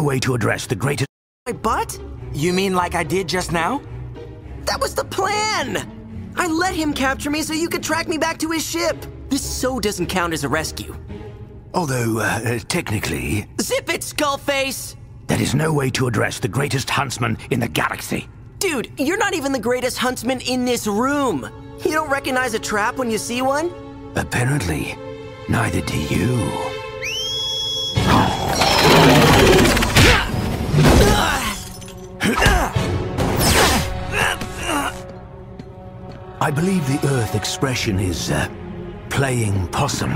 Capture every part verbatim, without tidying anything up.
A way to address the greatest... My butt? You mean like I did just now? That was the plan! I let him capture me so you could track me back to his ship. This so doesn't count as a rescue. Although, uh, technically... Zip it, Skullface! That is no way to address the greatest huntsman in the galaxy. Dude, you're not even the greatest huntsman in this room. You don't recognize a trap when you see one? Apparently, neither do you. I believe the Earth expression is, uh, playing possum.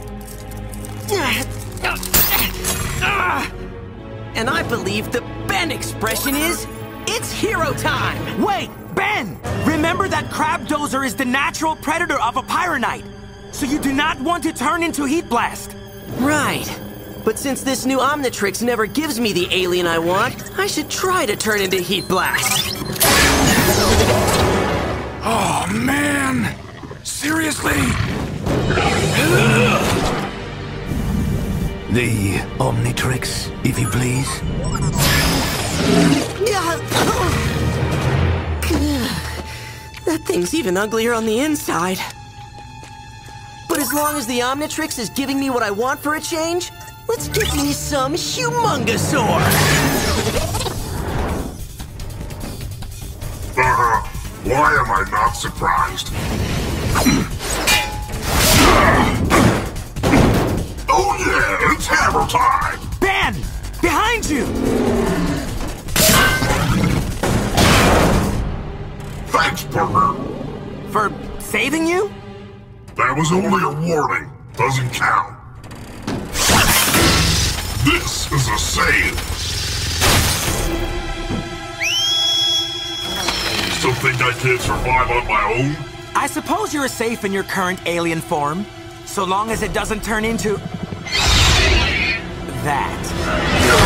And I believe the Ben expression is, it's hero time! Wait, Ben! Remember that Crab Dozer is the natural predator of a Pyronite, so you do not want to turn into Heat Blast. Right. But since this new Omnitrix never gives me the alien I want, I should try to turn into Heat Blast. Oh, man! Seriously? The Omnitrix, if you please. That thing's even uglier on the inside. But as long as the Omnitrix is giving me what I want for a change, let's get me some Humongosaur! Uh-huh. Why am I not surprised? Oh yeah, it's hammer time! Ben! Behind you! Thanks, Burger. For saving you? That was only a warning. Doesn't count. This is a save. Still think I can't survive on my own? I suppose you're safe in your current alien form, so long as it doesn't turn into... that.